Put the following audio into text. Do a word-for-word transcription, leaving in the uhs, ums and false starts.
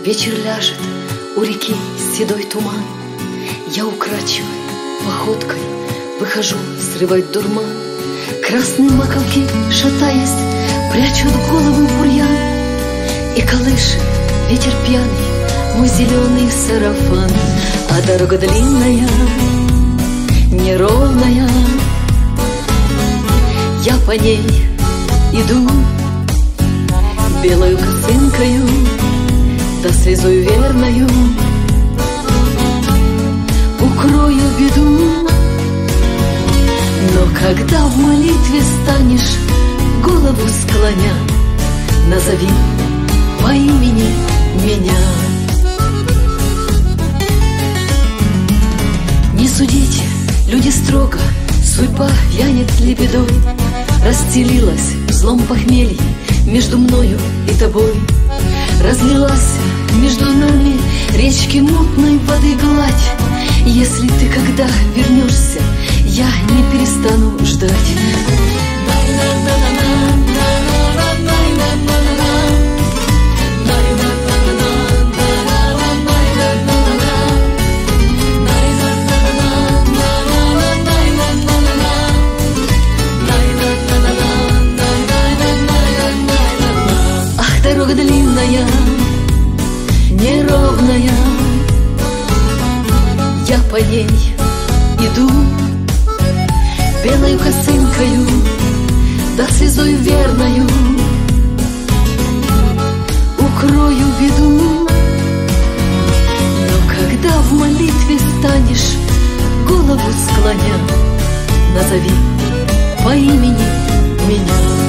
Вечер ляжет, у реки седой туман. Я украдчивой походкой выхожу срывать дурман. Красные маковки, шатаясь, прячут головы в бурьян. И колышет ветер пьяный мой зеленый сарафан. А дорога длинная, неровная, я по ней иду белою косынкою, да слезою верною укрою беду. Но когда в молитве станешь, голову склоня, назови по имени меня. Не судите, люди, строго, судьба вянет лебедой. Расстелилась в злом похмелье между мною и тобой. Разлилась между нами речки мутной воды гладь. Если ты когда вернешься, я не перестану ждать. Ах, дорога длинная, неровная, я по ней иду белою косынкою, да слезою верною укрою беду. Но когда в молитве станешь, голову склоня, назови по имени меня.